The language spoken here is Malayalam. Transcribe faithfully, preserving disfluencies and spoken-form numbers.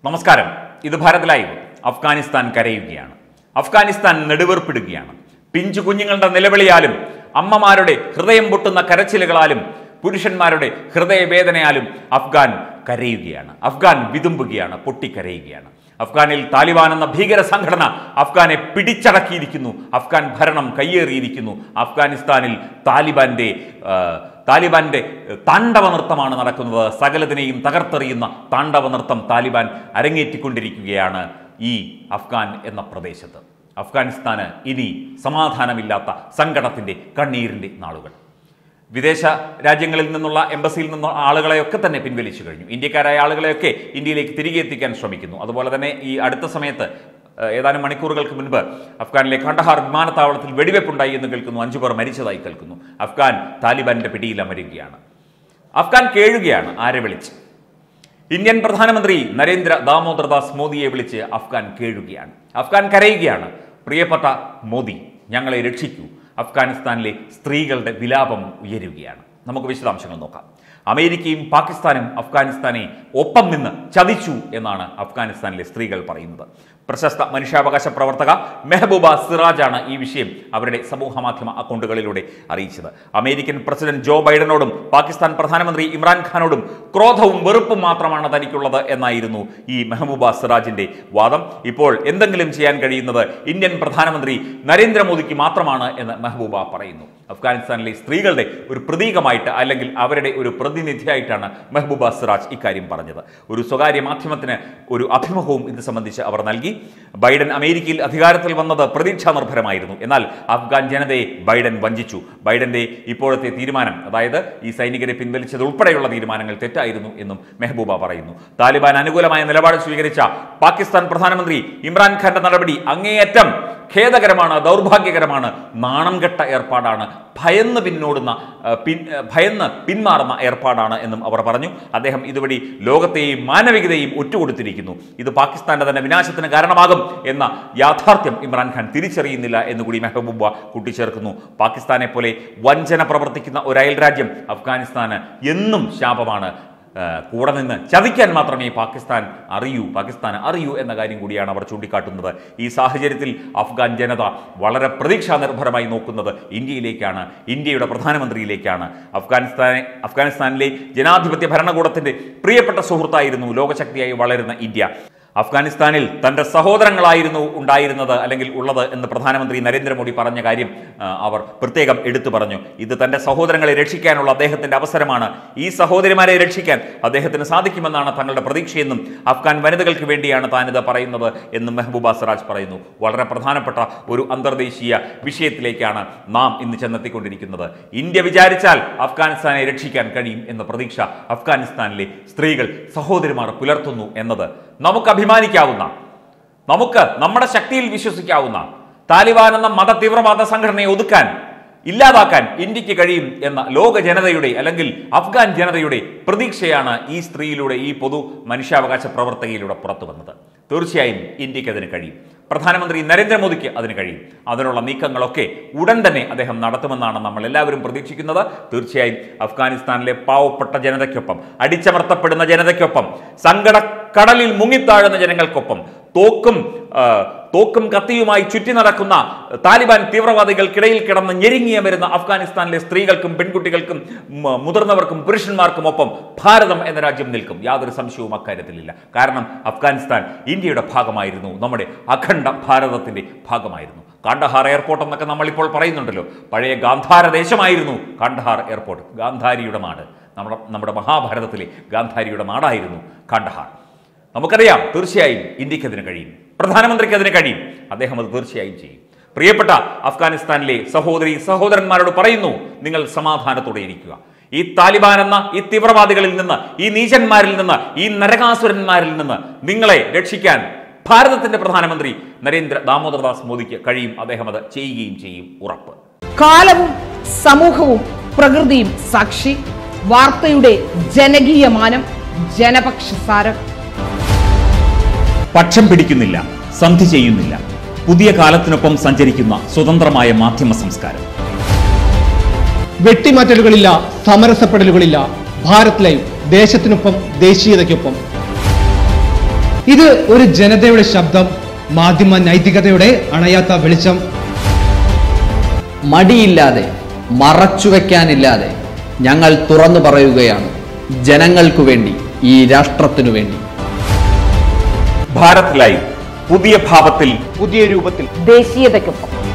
നമസ്കാരം. ഇത് ഭാരത് ലൈവ്. അഫ്ഗാനിസ്ഥാൻ കരയുകയാണ്. അഫ്ഗാനിസ്ഥാൻ നെടുവീർപ്പിടുകയാണ്. പിഞ്ചു കുഞ്ഞുങ്ങളുടെ നിലവിളിയാലും അമ്മമാരുടെ ഹൃദയം പൊട്ടുന്ന കരച്ചിലുകളാലും പുരുഷന്മാരുടെ ഹൃദയവേദനയാലും അഫ്ഗാൻ കരയുകയാണ്. അഫ്ഗാൻ വിതുമ്പുകയാണ്, പൊട്ടിക്കരയുകയാണ്. അഫ്ഗാനിൽ താലിബാൻ എന്ന ഭീകര സംഘടന അഫ്ഗാനെ പിടിച്ചടക്കിയിരിക്കുന്നു. അഫ്ഗാൻ ഭരണം കയ്യേറിയിരിക്കുന്നു. അഫ്ഗാനിസ്ഥാനിൽ താലിബാന്റെ താലിബാന്റെ താണ്ഡവ നൃത്തമാണ് നടക്കുന്നത്. സകലതിനെയും തകർത്തെറിയുന്ന താണ്ഡവ നൃത്തം താലിബാൻ അരങ്ങേറ്റിക്കൊണ്ടിരിക്കുകയാണ് ഈ അഫ്ഗാൻ എന്ന പ്രദേശത്ത്. അഫ്ഗാനിസ്ഥാന് ഇനി സമാധാനമില്ലാത്ത സങ്കടത്തിൻ്റെ കണ്ണീരിൻ്റെ നാളുകൾ. വിദേശ രാജ്യങ്ങളിൽ നിന്നുള്ള എംബസിയിൽ നിന്നുള്ള ആളുകളെയൊക്കെ തന്നെ പിൻവലിച്ചു കഴിഞ്ഞു. ഇന്ത്യക്കാരായ ആളുകളെയൊക്കെ ഇന്ത്യയിലേക്ക് തിരികെ എത്തിക്കാൻ ശ്രമിക്കുന്നു. അതുപോലെ തന്നെ ഈ അടുത്ത സമയത്ത് ഏതാനും മണിക്കൂറുകൾക്ക് മുൻപ് അഫ്ഗാനിലെ കണ്ടഹാർ വിമാനത്താവളത്തിൽ വെടിവെപ്പുണ്ടായി എന്ന് കേൾക്കുന്നു. അഞ്ചു പേർ മരിച്ചതായി കേൾക്കുന്നു. അഫ്ഗാൻ താലിബാന്റെ പിടിയിൽ അമരുകയാണ്. അഫ്ഗാൻ കേഴുകയാണ്. ആരെ വിളിച്ച്? ഇന്ത്യൻ പ്രധാനമന്ത്രി നരേന്ദ്ര ദാമോദർദാസ് മോദിയെ വിളിച്ച് അഫ്ഗാൻ കേഴുകയാണ്. അഫ്ഗാൻ കരയുകയാണ്. പ്രിയപ്പെട്ട മോദി, ഞങ്ങളെ രക്ഷിക്കൂ. അഫ്ഗാനിസ്ഥാനിലെ സ്ത്രീകളുടെ വിലാപം ഉയരുകയാണ്. നമുക്ക് വിശദാംശങ്ങൾ നോക്കാം. അമേരിക്കയും പാകിസ്ഥാനും അഫ്ഗാനിസ്ഥാനെ ഒപ്പം നിന്ന് ചതിച്ചു എന്നാണ് അഫ്ഗാനിസ്ഥാനിലെ സ്ത്രീകൾ പറയുന്നത്. പ്രശസ്ത മനുഷ്യാവകാശ പ്രവർത്തക മെഹബൂബ സിറാജാണ് ഈ വിഷയം അവരുടെ സമൂഹ മാധ്യമ അക്കൗണ്ടുകളിലൂടെ അറിയിച്ചത്. അമേരിക്കൻ പ്രസിഡന്റ് ജോ ബൈഡനോടും പാകിസ്ഥാൻ പ്രധാനമന്ത്രി ഇമ്രാൻഖാനോടും ക്രോധവും വെറുപ്പും മാത്രമാണ് തനിക്കുള്ളത് എന്നായിരുന്നു ഈ മെഹബൂബ സിറാജിന്റെ വാദം. ഇപ്പോൾ എന്തെങ്കിലും ചെയ്യാൻ കഴിയുന്നത് ഇന്ത്യൻ പ്രധാനമന്ത്രി നരേന്ദ്രമോദിക്ക് മാത്രമാണ് എന്ന് മെഹബൂബ പറയുന്നു. അഫ്ഗാനിസ്ഥാനിലെ സ്ത്രീകളുടെ ഒരു പ്രതീകമായിട്ട് അല്ലെങ്കിൽ അവരുടെ ഒരു പ്രതിനിധിയായിട്ടാണ് മെഹബൂബ സിറാജ് ഇക്കാര്യം പറഞ്ഞത്. ഒരു സ്വകാര്യ മാധ്യമത്തിന് ഒരു അഭിമുഖവും ഇത് സംബന്ധിച്ച് അവർ നൽകി. ബൈഡൻ അമേരിക്കയിൽ അധികാരത്തിൽ വന്നത് പ്രതീക്ഷാ നിർഭരമായിരുന്നു. എന്നാൽ അഫ്ഗാൻ ജനതയെ ബൈഡൻ വഞ്ചിച്ചു. ബൈഡന്റെ ഇപ്പോഴത്തെ തീരുമാനം, അതായത് ഈ സൈനികരെ പിൻവലിച്ചത് ഉൾപ്പെടെയുള്ള തീരുമാനങ്ങൾ തെറ്റായിരുന്നു എന്നും മെഹബൂബ പറയുന്നു. താലിബാൻ അനുകൂലമായ നിലപാട് സ്വീകരിച്ച പാകിസ്ഥാൻ പ്രധാനമന്ത്രി ഇമ്രാൻഖാന്റെ നടപടി അങ്ങേയറ്റം ഖേദകരമാണ്, ദൗർഭാഗ്യകരമാണ്, നാണം കെട്ട ഏർപ്പാടാണ്, ഭയന്ന് പിന്നോടുന്ന പിൻ ഭയന്ന് പിന്മാറുന്ന ഏർപ്പാടാണ് എന്നും അവർ പറഞ്ഞു. അദ്ദേഹം ഇതുവഴി ലോകത്തെയും മാനവികതയെയും ഒറ്റുകൊടുത്തിരിക്കുന്നു. ഇത് പാകിസ്ഥാന്റെ തന്നെ വിനാശത്തിന് കാരണമാകും എന്ന യാഥാർത്ഥ്യം ഇമ്രാൻഖാൻ തിരിച്ചറിയുന്നില്ല എന്നുകൂടി മെഹബൂബ കൂട്ടിച്ചേർക്കുന്നു. പാകിസ്ഥാനെ പോലെ വഞ്ചന പ്രവർത്തിക്കുന്ന ഒരു അയൽ രാജ്യം അഫ്ഗാനിസ്ഥാന് എന്നും ശാപമാണ്. കൂടെ നിന്ന് ചതിക്കാൻ മാത്രമേ പാകിസ്ഥാൻ അറിയൂ പാകിസ്ഥാൻ അറിയൂ എന്ന കാര്യം കൂടിയാണ് അവർ ചൂണ്ടിക്കാട്ടുന്നത്. ഈ സാഹചര്യത്തിൽ അഫ്ഗാൻ ജനത വളരെ പ്രതീക്ഷാ നിർഭരമായി നോക്കുന്നത് ഇന്ത്യയിലേക്കാണ്, ഇന്ത്യയുടെ പ്രധാനമന്ത്രിയിലേക്കാണ്. അഫ്ഗാനിസ്ഥാനെ അഫ്ഗാനിസ്ഥാനിലെ ജനാധിപത്യ ഭരണകൂടത്തിന്റെ പ്രിയപ്പെട്ട സുഹൃത്തായിരുന്നു ലോകശക്തിയായി വളരുന്ന ഇന്ത്യ. അഫ്ഗാനിസ്ഥാനിൽ തൻ്റെ സഹോദരങ്ങളായിരുന്നു ഉണ്ടായിരുന്നത് അല്ലെങ്കിൽ ഉള്ളത് എന്ന് പ്രധാനമന്ത്രി നരേന്ദ്രമോദി പറഞ്ഞ കാര്യം അവർ പ്രത്യേകം എടുത്തു പറഞ്ഞു. ഇത് തൻ്റെ സഹോദരങ്ങളെ രക്ഷിക്കാനുള്ള അദ്ദേഹത്തിൻ്റെ അവസരമാണ്. ഈ സഹോദരിമാരെ രക്ഷിക്കാൻ അദ്ദേഹത്തിന് സാധിക്കുമെന്നാണ് തങ്ങളുടെ പ്രതീക്ഷയെന്നും അഫ്ഗാൻ വനിതകൾക്ക് വേണ്ടിയാണ് താനിത് പറയുന്നത് എന്നും മെഹബൂബ സിറാജ് പറയുന്നു. വളരെ പ്രധാനപ്പെട്ട ഒരു അന്തർദേശീയ വിഷയത്തിലേക്കാണ് നാം ഇന്ന് ചെന്നെത്തിക്കൊണ്ടിരിക്കുന്നത്. ഇന്ത്യ വിചാരിച്ചാൽ അഫ്ഗാനിസ്ഥാനെ രക്ഷിക്കാൻ കഴിയും എന്ന പ്രതീക്ഷ അഫ്ഗാനിസ്ഥാനിലെ സ്ത്രീകൾ സഹോദരിമാർ പുലർത്തുന്നു എന്നത് നമുക്ക് അഭിമാനിക്കാവുന്ന, നമുക്ക് നമ്മുടെ ശക്തിയിൽ വിശ്വസിക്കാവുന്ന, താലിബാൻ എന്ന മത തീവ്രവാദ സംഘടനയെ ഒതുക്കാൻ, ഇല്ലാതാക്കാൻ ഇന്ത്യക്ക് കഴിയും എന്ന ലോക ജനതയുടെ അല്ലെങ്കിൽ അഫ്ഗാൻ ജനതയുടെ പ്രതീക്ഷയാണ് ഈ സ്ത്രീയിലൂടെ, ഈ പൊതു മനുഷ്യാവകാശ പ്രവർത്തകയിലൂടെ പുറത്തു വന്നത്. തീർച്ചയായും ഇന്ത്യക്ക് അതിന് കഴിയും. പ്രധാനമന്ത്രി നരേന്ദ്രമോദിക്ക് അതിന് കഴിയും. അതിനുള്ള നീക്കങ്ങളൊക്കെ ഉടൻ തന്നെ അദ്ദേഹം നടത്തുമെന്നാണ് നമ്മൾ എല്ലാവരും പ്രതീക്ഷിക്കുന്നത്. തീർച്ചയായും അഫ്ഗാനിസ്ഥാനിലെ പാവപ്പെട്ട ജനതയ്ക്കൊപ്പം, അടിച്ചമർത്തപ്പെടുന്ന ജനതയ്ക്കൊപ്പം, സങ്കടക്കടലിൽ മുങ്ങിത്താഴുന്ന ജനങ്ങൾക്കൊപ്പം, തോക്കും തോക്കും കത്തിയുമായി ചുറ്റി നടക്കുന്ന താലിബാൻ തീവ്രവാദികൾക്കിടയിൽ കിടന്ന് ഞെരുങ്ങിയ വരുന്ന അഫ്ഗാനിസ്ഥാനിലെ സ്ത്രീകൾക്കും പെൺകുട്ടികൾക്കും മുതിർന്നവർക്കും പുരുഷന്മാർക്കും ഒപ്പം ഭാരതം എന്ന രാജ്യം നിൽക്കും. യാതൊരു സംശയവും അക്കാര്യത്തിലില്ല. കാരണം അഫ്ഗാനിസ്ഥാൻ ഇന്ത്യയുടെ ഭാഗമായിരുന്നു, നമ്മുടെ അഖണ്ഡ ഭാരതത്തിന്റെ ഭാഗമായിരുന്നു. കാണ്ഡഹാർ എയർപോർട്ട് എന്നൊക്കെ നമ്മളിപ്പോൾ പറയുന്നുണ്ടല്ലോ. പഴയ ഗാന്ധാര ദേശമായിരുന്നു കാണ്ഡഹാർ എയർപോർട്ട്. ഗാന്ധാരിയുടെ നാട്, നമ്മുടെ നമ്മുടെ മഹാഭാരതത്തിലെ ഗാന്ധാരിയുടെ നാടായിരുന്നു കാണ്ഡഹാർ. നമുക്കറിയാം, തീർച്ചയായും ഇന്ത്യക്ക് അതിന് കഴിയും, പ്രധാനമന്ത്രിക്ക് അതിന് കഴിയും. അദ്ദേഹം അത് തീർച്ചയായും ചെയ്യും. പ്രിയപ്പെട്ട അഫ്ഗാനിസ്ഥാനിലെ സഹോദരി സഹോദരന്മാരോട് പറയുന്നു, നിങ്ങൾ സമാധാനത്തോടെ ഇരിക്കുക. ഈ താലിബാൻ എന്ന ഈ തീവ്രവാദികളിൽ നിന്ന്, ഈ നീചന്മാരിൽ നിന്ന്, ഈ നരകാസുരന്മാരിൽ നിന്ന് നിങ്ങളെ രക്ഷിക്കാൻ ഭാരതത്തിന്റെ പ്രധാനമന്ത്രി നരേന്ദ്ര ദാമോദർദാസ് മോദിക്ക് കഴിയും. അദ്ദേഹം അത് ചെയ്യുകയും ചെയ്യും, ഉറപ്പ്. കാലവും സമൂഹവും പ്രകൃതിയും സാക്ഷി. വാർത്തയുടെ ജനകീയ മാനം, ജനപക്ഷസാരം. പക്ഷം പിടിക്കുന്നില്ല, സന്ധി ചെയ്യുന്നില്ല. പുതിയ കാലത്തിനൊപ്പം സഞ്ചരിക്കുന്ന സ്വതന്ത്രമായ മാധ്യമ സംസ്കാരം. വെട്ടിമാറ്റലുകളില്ല, സമരസപ്പെടലുകളില്ല. ഭാരത് ലൈവ്, ദേശത്തിനൊപ്പം ദേശീയതയ്ക്കൊപ്പം. ഇത് ഒരു ജനതയുടെ ശബ്ദം, മാധ്യമ നൈതികതയുടെ അണയാത്ത വെളിച്ചം. മടിയില്ലാതെ, മറച്ചുവെക്കാനില്ലാതെ ഞങ്ങൾ തുറന്നു പറയുകയാണ്, ജനങ്ങൾക്കു വേണ്ടി, ഈ രാഷ്ട്രത്തിനു വേണ്ടി. ഭാരത് ലൈവ്, പുതിയ ഭാവത്തിൽ, പുതിയ രൂപത്തിൽ, ദേശീയതയ്ക്കൊപ്പം.